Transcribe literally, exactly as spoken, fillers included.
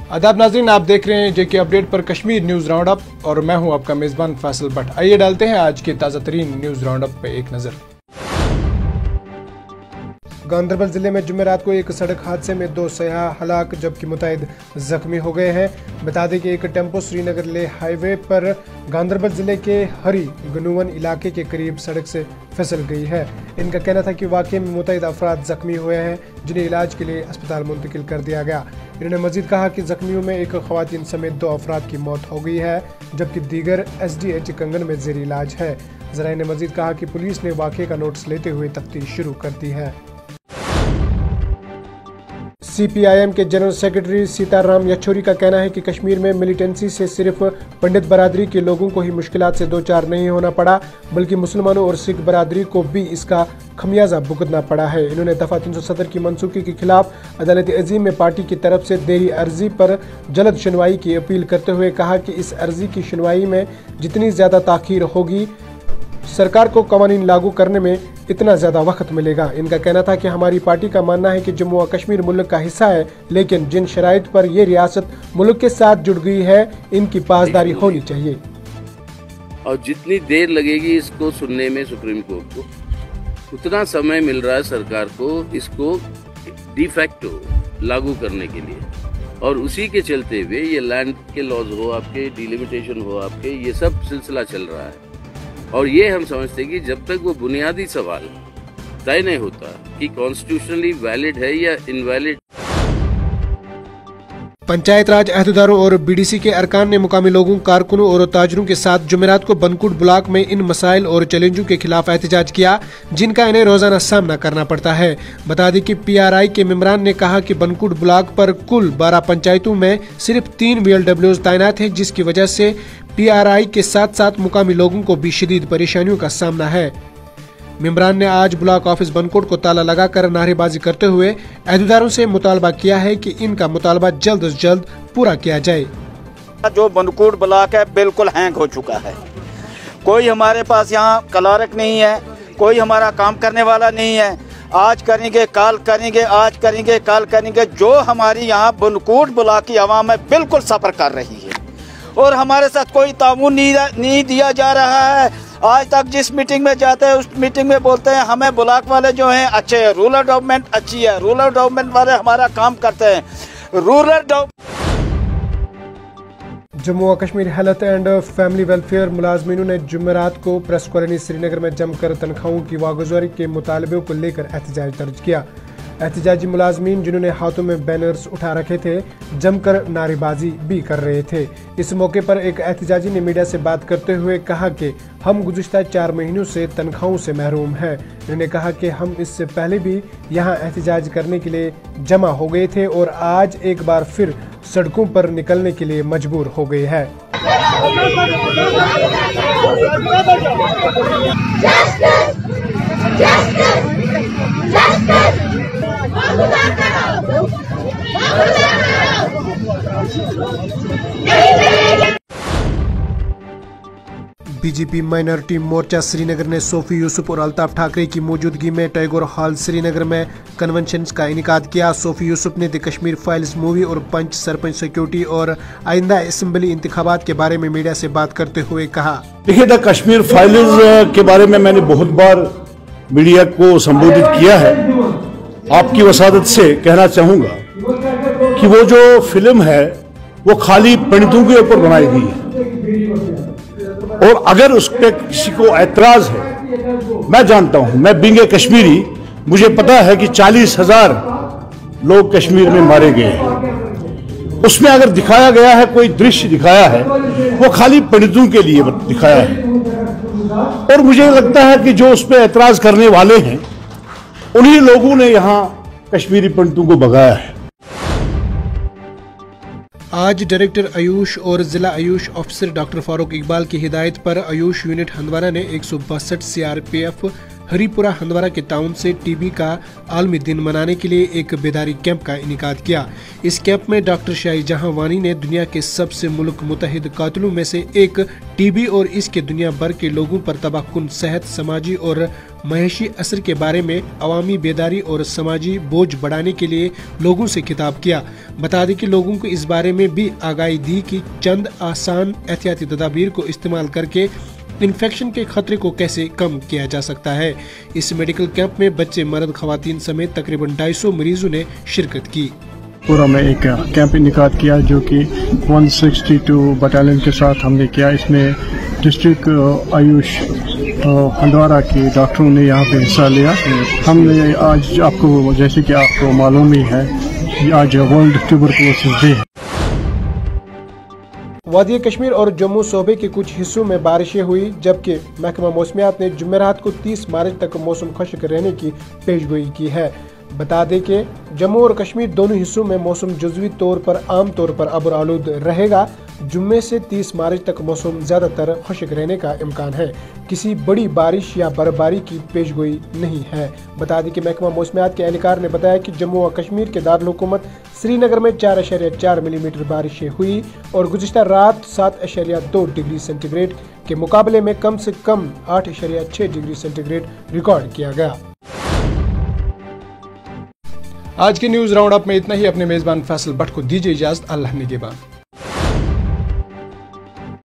आदाब नाज़रीन, आप देख रहे हैं जेके अपडेट पर कश्मीर न्यूज़ राउंड अप और मैं हूं आपका मेज़बान फैसल भट्ट। आइए डालते हैं आज के ताज़ा तरीन न्यूज़ राउंड अप पे एक नज़र। गांदरबल जिले में जुमेरात को एक सड़क हादसे में दो सयाह हलाक जबकि मुतअद्दिद जख्मी हो गए हैं। बता दें कि एक टेम्पो श्रीनगर ले हाईवे पर गांदरबल जिले के हरी गनूवन इलाके के करीब सड़क से फिसल गई है। इनका कहना था कि वाकई में मुतअद्दिद अफराद जख्मी हुए हैं, जिन्हें इलाज के लिए अस्पताल मुंतकिल कर दिया गया। इन्होंने मजीद कहा कि जख्मियों में एक खवातीन समेत दो अफराद की मौत हो गई है, जबकि दीगर एस डी एच कंगन में जेर इलाज है। जराये ने मजीद कहा कि पुलिस ने वाकये का नोटिस लेते हुए तफ्तीश शुरू कर दी है। सी पी आई एम के जनरल सेक्रेटरी सीताराम येचुरी का कहना है कि कश्मीर में मिलिटेंसी से सिर्फ पंडित बरादरी के लोगों को ही मुश्किलात से दो चार नहीं होना पड़ा, बल्कि मुसलमानों और सिख बरादरी को भी इसका खमियाजा भुगतना पड़ा है। इन्होंने दफा तीन सौ सत्तर की मनसूखी के खिलाफ अदालत अजीम में पार्टी की तरफ से देरी अर्जी पर जल्द सुनवाई की अपील करते हुए कहा कि इस अर्जी की सुनवाई में जितनी ज्यादा ताखीर होगी, सरकार को कवानीन लागू करने में इतना ज्यादा वक्त मिलेगा। इनका कहना था कि हमारी पार्टी का मानना है कि जम्मू और कश्मीर मुल्क का हिस्सा है, लेकिन जिन शराइत पर यह रियासत मुल्क के साथ जुड़ गई है, इनकी पासदारी होनी चाहिए। और जितनी देर लगेगी इसको सुनने में सुप्रीम कोर्ट को, उतना समय मिल रहा है सरकार को इसको डिफैक्टो लागू करने के लिए। और उसी के चलते हुए ये लैंड के लॉज हो आपके, डिलिमिटेशन हो आपके, ये सब सिलसिला चल रहा है। और ये हम समझते हैं कि जब तक वो बुनियादी सवाल तय नहीं होता कि कॉन्स्टिट्यूशनली वैलिड है या इनवैलिड। पंचायत राज अहदेदारों और बी डी सी के अरकान ने मुकामी लोगों, कारकुनों और ताजरों के साथ जुमेरात को बनकुट ब्लॉक में इन मसाइल और चैलेंजों के खिलाफ एहतजाज किया, जिनका इन्हें रोजाना सामना करना पड़ता है। बता दें कि पी आर आई के मेंबरान ने कहा कि बनकुट ब्लॉक पर कुल बारह पंचायतों में सिर्फ तीन वी एल डब्ल्यू तैनात है, जिसकी वजह से पी आर आई के साथ साथ मुकामी लोगों को भी शदीद परेशानियों का सामना है। मेंबरान ने आज ब्लॉक ऑफिस बनकोट को ताला लगाकर नारेबाजी करते हुए अहदेदारों से मुतालबा किया है कि इनका मुतालबा जल्द से जल्द पूरा किया जाए। जो बनकोट ब्लॉक है बिल्कुल हैंग हो चुका है। कोई हमारे पास यहाँ क्लर्क नहीं है, कोई हमारा काम करने वाला नहीं है। आज करेंगे, कल करेंगे, आज करेंगे, कल करेंगे। जो हमारी यहाँ बनकोट ब्लॉक की आवाम है बिल्कुल सफर कर रही है और हमारे साथ कोई ताउन नहीं, नहीं दिया जा रहा है। आज तक जिस मीटिंग में जाते हैं उस मीटिंग में बोलते हैं हमें ब्लॉक वाले जो हैं अच्छे हैं, रूरल डेवलपमेंट अच्छी है, रूरल डेवलपमेंट वाले हमारा काम करते हैं। रूरल जम्मू और Kashmir health and family welfare मुलाजमीनों ने जुमेरात को प्रेस कॉलोनी श्रीनगर में जमकर तनख्वाहों की वागुजारी के मुतालबे को लेकर एहतजाज दर्ज किया। एहतजाजी मुलाजमीन, जिन्होंने हाथों में बैनर्स उठा रखे थे, जमकर नारेबाजी भी कर रहे थे। इस मौके पर एक एहतजाजी ने मीडिया से बात करते हुए कहा कि हम गुज़िश्ता चार महीनों से तनख्वाहों से महरूम हैं। उन्होंने कहा कि हम इससे पहले भी यहाँ एहतजाज करने के लिए जमा हो गए थे और आज एक बार फिर सड़कों पर निकलने के लिए मजबूर हो गए हैं। बीजेपी माइनॉरिटी मोर्चा श्रीनगर ने सोफी यूसुफ और अल्ताफ ठाकरे की मौजूदगी में टैगोर हॉल श्रीनगर में कन्वेंशन का इनेकाद किया। सोफी यूसुफ ने द कश्मीर फाइल्स मूवी और पंच सरपंच सिक्योरिटी और आइंदा असेंबली इंतखाबात के बारे में मीडिया से बात करते हुए कहा, देखिए द कश्मीर फाइल्स के बारे में मैंने बहुत बार मीडिया को संबोधित किया है। आपकी वसादत से कहना चाहूंगा कि वो जो फिल्म है वो खाली पंडितों के ऊपर बनाई गई है और अगर उस पर किसी को ऐतराज है, मैं जानता हूं, मैं बिंगे कश्मीरी, मुझे पता है कि चालीस हजार लोग कश्मीर में मारे गए हैं। उसमें अगर दिखाया गया है, कोई दृश्य दिखाया है, वो खाली पंडितों के लिए दिखाया है और मुझे लगता है कि जो उस पर ऐतराज करने वाले हैं उन्हीं लोगों ने यहाँ कश्मीरी पंडितों को भगाया है। आज डायरेक्टर आयुष और जिला आयुष ऑफिसर डॉक्टर फारूक इकबाल की हिदायत पर आयुष यूनिट हंदवारा ने एक सौ बासठ C R P F Haripura Handwara के टाउन से टीबी का आलमी दिन मनाने के लिए एक बेदारी कैंप का इनेकाद किया। इस कैंप में डॉक्टर शाहजहां वानी ने दुनिया के सबसे मुल्क मुतहिद कातिलों में से एक टीबी और इसके दुनिया भर के लोगों पर तबाहकुन सेहत, समाजी और महेशी असर के बारे में अवामी बेदारी और समाजी बोझ बढ़ाने के लिए लोगों से खिताब किया। बता दें कि लोगों को इस बारे में भी आगाही दी कि चंद आसान एहतियाती तदाबीर को इस्तेमाल करके इन्फेक्शन के खतरे को कैसे कम किया जा सकता है। इस मेडिकल कैंप में बच्चे, मर्द, खवातीन समेत तकरीबन ढाई सौ मरीजों ने शिरकत की। पूरा में एक कैंप इनेकाद किया जो कि एक सौ बासठ बटालियन के साथ हमने किया। इसमें डिस्ट्रिक्ट आयुष हंदवारा के डॉक्टरों ने यहाँ पे हिस्सा लिया। हमने आज आपको, जैसे कि आपको मालूम ही है, आज वर्ल्ड ट्यूबरकुलोसिस डे है। वादी कश्मीर और जम्मू सूबे के कुछ हिस्सों में बारिशें हुई, जबकि महकमा मौसमियात ने जुमेरात को तीस मार्च तक मौसम खुश्क रहने की पेशगोई की है। बता दें कि जम्मू और कश्मीर दोनों हिस्सों में मौसम जुज़वी तौर पर आम तौर पर अबर आलूद रहेगा। जुम्मे से तीस मार्च तक मौसम ज्यादातर खुश्क रहने का इम्कान है। किसी बड़ी बारिश या बर्फबारी की पेशगोई नहीं है। बता दें कि महकमा मौसमियात के एहलकार ने बताया कि जम्मू और कश्मीर के दारुल हुकूमत श्रीनगर में चार अशरिया चार मिलीमीटर बारिशें हुई और गुज़िश्ता रात सात अशरिया दो डिग्री सेंटीग्रेड के मुकाबले में कम से कम आठ अशरिया छह डिग्री सेंटीग्रेड रिकॉर्ड किया गया। आज के न्यूज राउंड अप में इतना ही। अपने मेजबान फैसल भट्ट को दीजिए इजाजत। अल्लाह निगहबान।